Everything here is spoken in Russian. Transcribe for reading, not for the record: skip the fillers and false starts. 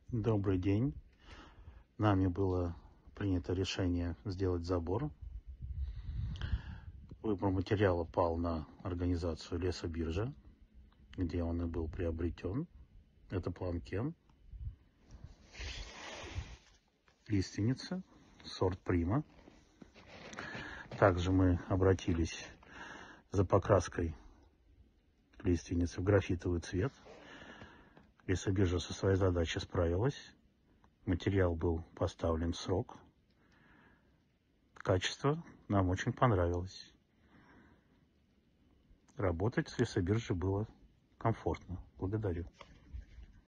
Добрый день. Нами было принято решение сделать забор. Выбор материала пал на организацию Лесобиржа, где он и был приобретен. Это планкен, лиственница, сорт Прима. Также мы обратились за покраской лиственницы в графитовый цвет. Лесобиржа со своей задачей справилась. Материал был поставлен в срок. Качество нам очень понравилось. Работать с Лесобиржей было комфортно. Благодарю.